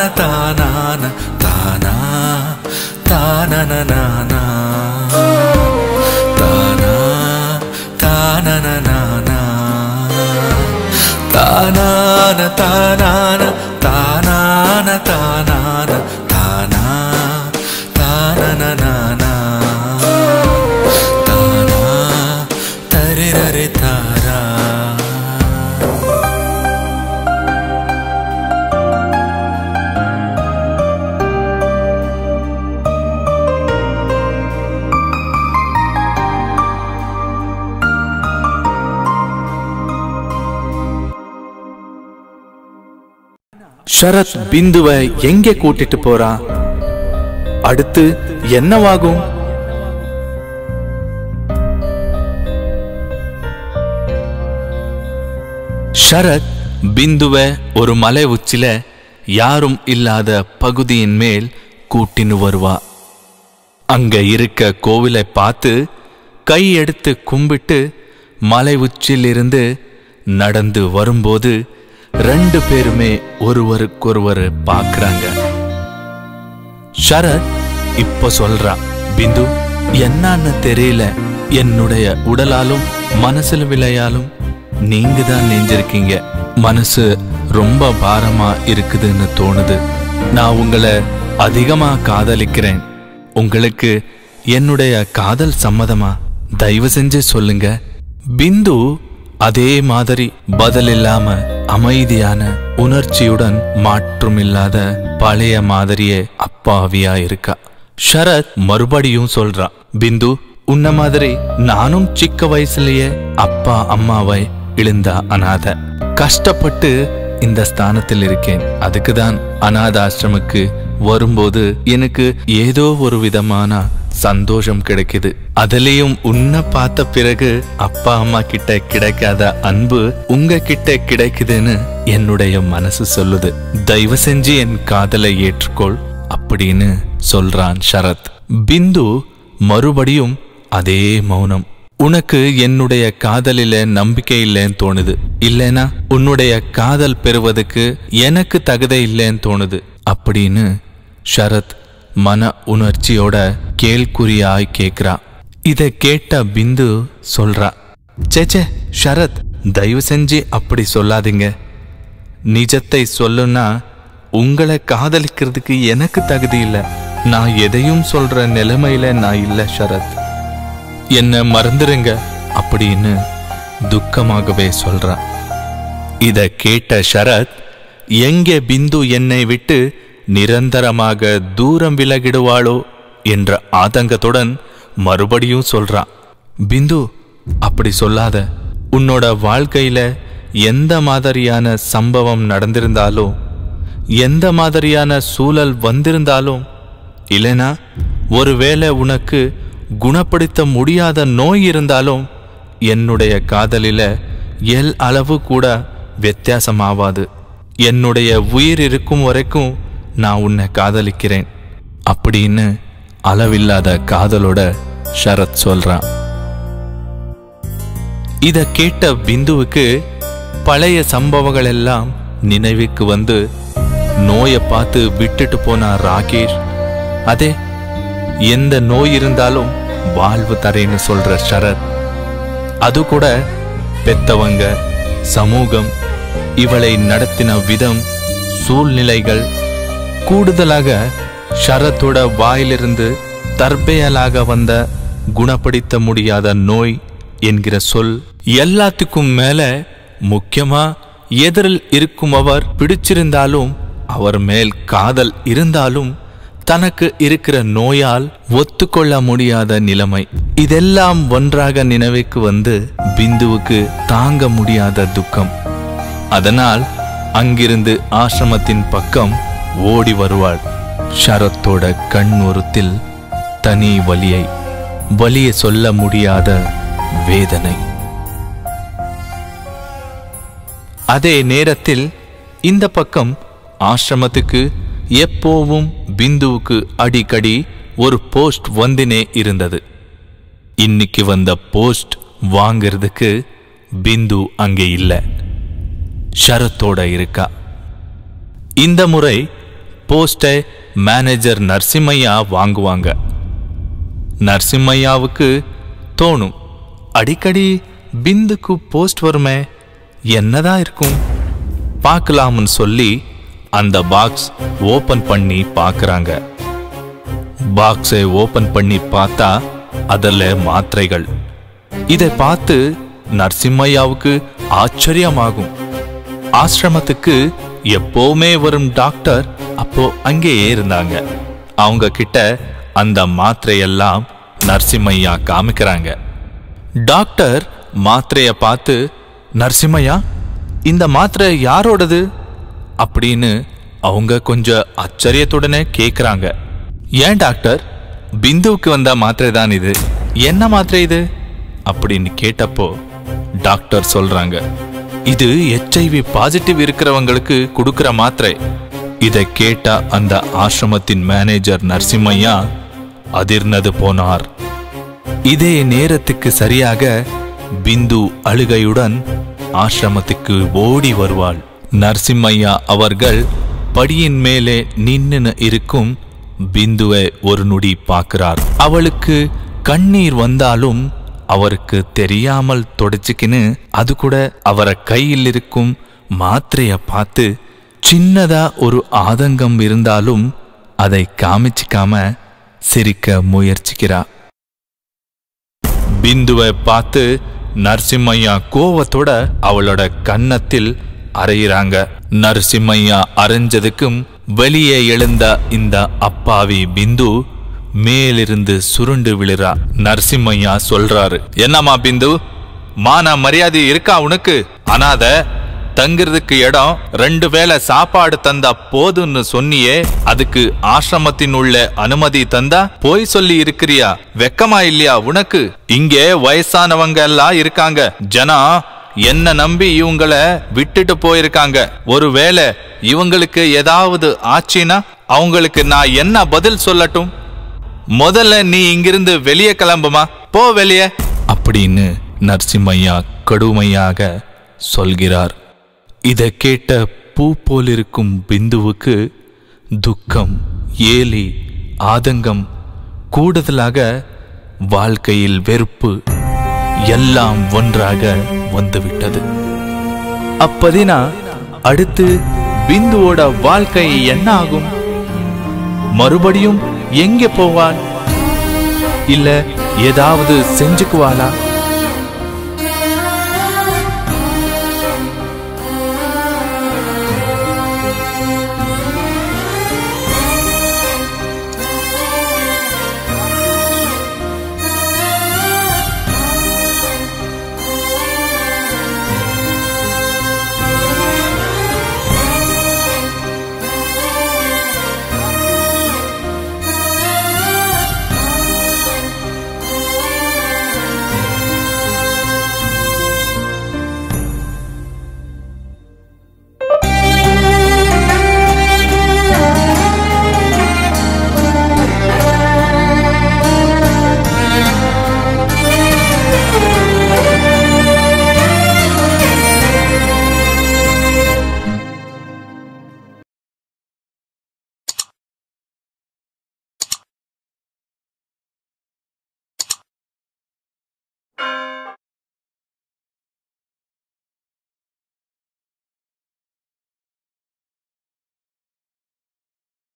தானான தானா தானனனானா தானா தானனனானா தானான தானான தானான தானான தானா தானனனானா தானா தரிரரி தாரா. ஷரத் பிந்துவை எங்கே கூட்டிட்டு போறான்? அடுத்து என்னவாகும்? ஷரத் பிந்துவை ஒரு மலை உச்சில யாரும் இல்லாத பகுதியின் மேல் கூட்டின்னு வருவா. அங்க இருக்க கோவிலை பார்த்து கை எடுத்து கும்பிட்டு மலை உச்சிலிருந்து நடந்து வரும்போது ரெண்டு பேருமே ஒருவருக்கொருவர் பார்க்கறாங்க. ஷரத் இப்ப சொல்றா, பிந்து என்னன்னு தெரியல, என்னுடைய உடலாலும் மனசுல விளையாலும் நீங்க தான் நெஞ்சிருக்கீங்க. மனசு ரொம்ப பாரமா இருக்குதுன்னு தோணுது. நான் உங்களை அதிகமா காதலிக்கிறேன். உங்களுக்கு என்னுடைய காதல் சம்மதமா? தயவு செஞ்சு சொல்லுங்க. பிந்து அதே மாதிரி பதில் இல்லாம அமைதியான உணர்ச்சியுடன் மாற்றம் இல்லாத பழைய மாதிரியே அப்பாவியா இருக்கா. ஷரத் மறுபடியும் சொல்றா, பிந்து உன்ன மாதிரி நானும் சிக்க வயசுலயே அப்பா அம்மாவை இழந்த அனாதை. கஷ்டப்பட்டு இந்த ஸ்தானத்தில் இருக்கேன். அதுக்குதான் அனாதாசிரமுக்கு வரும்போது எனக்கு ஏதோ ஒரு விதமான சந்தோஷம் கிடைக்குது. அதுலயும் உன்னை பார்த்த பிறகு அப்பா அம்மா கிட்ட கிடைக்காத அன்பு உங்க கிட்ட கிடைக்குதுன்னு என்னுடைய மனசு சொல்லுது. தயவு செஞ்சு என் காதலை ஏற்றுக்கொள் அப்படின்னு சொல்றான் ஷரத். பிந்து மறுபடியும் அதே மௌனம். உனக்கு என்னுடைய காதலில நம்பிக்கை இல்லைன்னு தோணுது. இல்லைனா உன்னுடைய காதல் பெறுவதுக்கு எனக்கு தகுதி இல்லைன்னு தோணுது அப்படின்னு ஷரத் மன உணர்ச்சியோட கேள்குறியாய் கேக்குறா. இதை கேட்ட பிந்து சொல்றா, சேச்சே ஷரத், தயவு செஞ்சு அப்படி சொல்லாதீங்க. நிஜத்தை சொல்லுன்னா உங்களை காதலிக்கிறதுக்கு எனக்கு தகுதி இல்லை. நான் எதையும் சொல்ற நிலைமையில நான் இல்லை ஷரத். என்ன மறந்துருங்க அப்படின்னு துக்கமாகவே சொல்றா. இத கேட்ட ஷரத், எங்கே பிந்து என்னை விட்டு நிரந்தரமாக தூரம் விலகிடுவாளோ என்ற ஆதங்கத்துடன் மறுபடியும் சொல்றான், பிந்து அப்படி சொல்லாத. உன்னோட வாழ்க்கையில எந்த மாதிரியான சம்பவம் நடந்திருந்தாலும், எந்த மாதிரியான சூழல் வந்திருந்தாலும், இல்லைனா ஒருவேளை உனக்கு குணப்படுத்த முடியாத நோய் இருந்தாலும் என்னுடைய காதலில எல் அளவு கூட வித்தியாசமாவாது. என்னுடைய உயிர் இருக்கும் வரைக்கும் நான் உன்னை காதலிக்கிறேன் அப்படின்னு அளவில்லாத காதலோட ஷரத் சொல்றான். இத கேட்ட பிந்துவுக்கு பழைய சம்பவங்கள் எல்லாம் நினைவுக்கு வந்து நோயை பார்த்து விட்டுட்டு போன ராகேஷ், அதே எந்த நோய் இருந்தாலும் வாழ்வு தரேன்னு சொல்ற ஷரத், அது கூட பெத்தவங்க, சமூகம், இவளை நடத்தின விதம், சூழ்நிலைகள், கூடுதலாக ஷரத்தோட வாயிலிருந்து தற்பெயலாக வந்த குணப்படுத்த முடியாத நோய் என்கிற சொல், எல்லாத்துக்கும் மேல முக்கியமா எதிரில் இருக்கும் அவர் பிடிச்சிருந்தாலும், அவர் மேல் காதல் இருந்தாலும், தனக்கு இருக்கிற நோயால் ஒத்துக்கொள்ள முடியாத நிலைமை, இதெல்லாம் ஒன்றாக நினைவுக்கு வந்து பிந்துவுக்கு தாங்க முடியாத துக்கம். அதனால் அங்கிருந்து ஆசிரமத்தின் பக்கம் ஓடி வருவாள். ஷரத்தோட கண்ணோரத்தில் தனி வலியை சொல்ல முடியாத வேதனை. அதே நேரத்தில் இந்த பக்கம் ஆசிரமத்துக்கு எப்போவும் பிந்துவுக்கு அடிக்கடி ஒரு போஸ்ட் வந்தினே இருந்தது. இன்னைக்கு வந்த போஸ்ட் வாங்கிறதுக்கு பிந்து அங்கே இல்லை, ஷரத்தோட இருக்கா. இந்த முறை போஸ்டை மேனேஜர் நரசிம்மையா வாங்குவாங்க. நரசிம்மையாவுக்கு தோணும், அடிக்கடி பிந்துக்கு போஸ்ட் வருமே, என்னதான் இருக்கும் பார்க்கலாம்னு சொல்லி அந்த பாக்ஸ் ஓபன் பண்ணி பார்க்கறாங்க. பாக்ஸை ஓபன் பண்ணி பார்த்தா அதில் மாத்திரைகள். இதை பார்த்து நரசிம்மையாவுக்கு ஆச்சரியமாகும். ஆசிரமத்துக்கு எப்பவுமே வரும் டாக்டர் அப்போ அங்கேயே இருந்தாங்க. அவங்க கிட்ட அந்த மாத்திரையெல்லாம் நரசிம்மையா காமிக்கிறாங்க. டாக்டர் மாத்திரைய பார்த்து, நரசிம்மையா, இந்த மாத்திரை யாரோடது அப்படின்னு அவங்க கொஞ்சம் ஆச்சரியத்துடனே கேட்குறாங்க. ஏன் டாக்டர், பிந்துவுக்கு வந்த மாத்திரை தான் இது, என்ன மாத்திரை இது அப்படின்னு கேட்டப்போ டாக்டர் சொல்றாங்க, இது HIV பாசிட்டிவ் இருக்கிறவங்களுக்கு கொடுக்கிற மாத்திரை. இதை கேட்ட அந்த ஆசிரமத்தின் மேனேஜர் நரசிம்மையா அதிர்னது போனார். இதே நேரத்துக்கு சரியாக பிந்து அழுகையுடன் ஆசிரமத்துக்கு ஓடி வருவாள். நரசிம்மையா அவர்கள் படியின் மேலே நின்னு இருக்கும் பிந்துவை ஒரு நொடி பார்க்கிறார். அவளுக்கு கண்ணீர் வந்தாலும் அவருக்கு தெரியாமல் தொடச்சிக்கின்னு அது கூட அவரை கையில் இருக்கும் மாத்திரைய பார்த்து சின்னதா ஒரு ஆதங்கம் இருந்தாலும் அதை காமிச்சிக்காம சிரிக்க முயற்சிக்கிறா. பிந்துவை பார்த்து நரசிம்மையா கோவத்தோட அவளோட கன்னத்தில் அறையிறாங்க. நரசிம்மையா அரைஞ்சதுக்கும் வெளியே எழுந்த இந்த அப்பாவி பிந்து மேலிருந்து சுருண்டு விழுறா. நரசிம்மையா சொல்றாரு, என்னம்மா பிந்து, மான மரியாதை இருக்கா உனக்கு? அனாத தங்கிறதுக்கு இடம், 2 வேளை சாப்பாடு தந்தா போதுன்னு சொன்னியே, அதுக்கு ஆசிரமத்தின் உள்ள அனுமதி தந்தா போய் சொல்லி இருக்கிறியா? வெக்கமா இல்லையா உனக்கு? இங்கே வயசானவங்க எல்லாம் இருக்காங்க. ஜனா என்ன நம்பி இவங்களை விட்டுட்டு போயிருக்காங்க. ஒருவேளை இவங்களுக்கு ஏதாவது ஆச்சுன்னா அவங்களுக்கு நான் என்ன பதில் சொல்லட்டும்? முதல்ல நீ இங்கிருந்து வெளியே கிளம்புமா, போ வெளியே அப்படின்னு நரசிம்மையா கடுமையாக சொல்கிறார். இதை கேட்ட பூ போலிருக்கும் பிந்துவுக்கு துக்கம், ஏலி, ஆதங்கம், கூடுதலாக வாழ்க்கையில் வெறுப்பு எல்லாம் ஒன்றாக வந்துவிட்டது. அப்பதினா அடுத்து பிந்துவோட வாழ்க்கை என்ன ஆகும்? மறுபடியும் எங்கே போவாள்? இல்ல ஏதாவது செஞ்சுக்குவாளா?